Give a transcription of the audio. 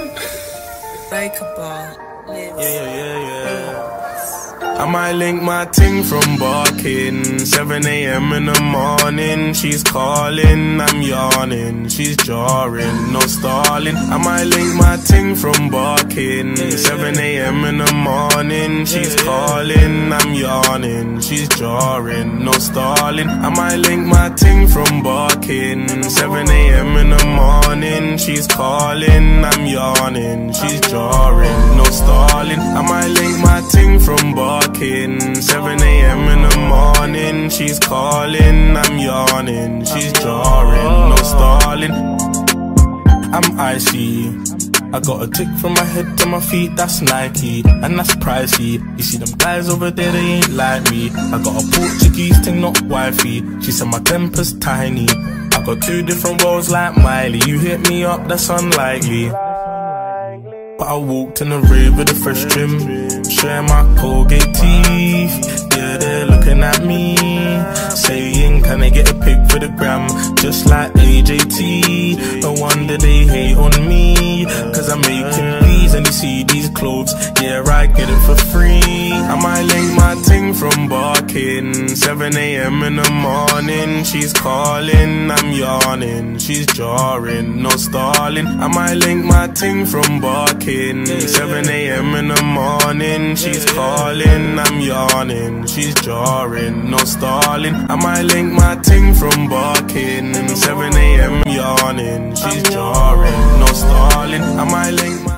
Breakable. Yeah. I might link my ting from barking. 7 AM in the morning, she's calling, I'm yawning, she's jarring, no stalling. I might link my ting from barking. 7 AM in the morning, she's calling, I'm yawning, she's jarring, no stalling. I might link my ting from barking. 7 AM in the morning, she's calling, I'm yawning, she's jarring, no stalling. I might link my ting from barking. 7 AM in the morning, she's calling, I'm yawning, she's jarring, no stalling. I'm icy, I got a tick from my head to my feet, that's Nike, and that's pricey. You see them guys over there, they ain't like me. I got a Portuguese thing, not wifey. She said my temper's tiny. I got 2 different worlds like Miley. You hit me up, that's unlikely. But I walked in the rave with a fresh trim, sharing my Colgate teeth. Yeah, they're looking at me, saying, can I get a pic for the gram? Just like AJT. No wonder they hate on me, cause I'm making these. And you see these clothes, yeah, I get it for free. I might link my ting from barking. 7 AM in the morning, she's calling, I'm yawning, she's jarring, no stalling. I might link my ting from barking. 7 AM in the morning, she's calling, I'm yawning, she's jarring, no stalling. I might link my ting from barking. 7 AM yawning, she's jarring, no stalling. I might link my